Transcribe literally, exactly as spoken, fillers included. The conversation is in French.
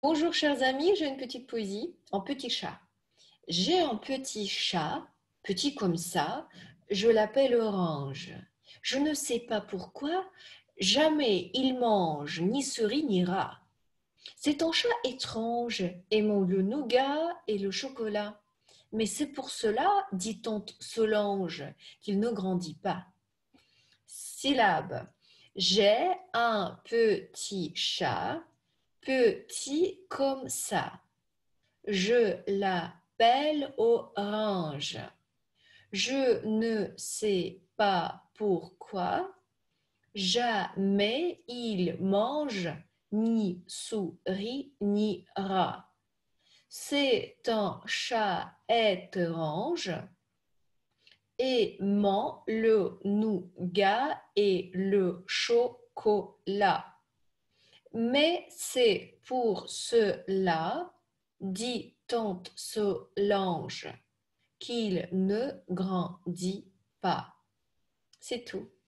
Bonjour chers amis, j'ai une petite poésie en petit chat. J'ai un petit chat, petit comme ça, je l'appelle Orange. Je ne sais pas pourquoi, jamais il mange ni souris ni rat. C'est un chat étrange, aimant le nougat et le chocolat. Mais c'est pour cela, dit tante Solange, qu'il ne grandit pas. Syllabe. J'ai un petit chat, petit comme ça. Je l'appelle Orange. Je ne sais pas pourquoi. Jamais il mange ni souris ni rat. C'est un chat étrange, aimant le nougat et le chocolat. Mais c'est pour cela, dit tante Solange, qu'il ne grandit pas. C'est tout.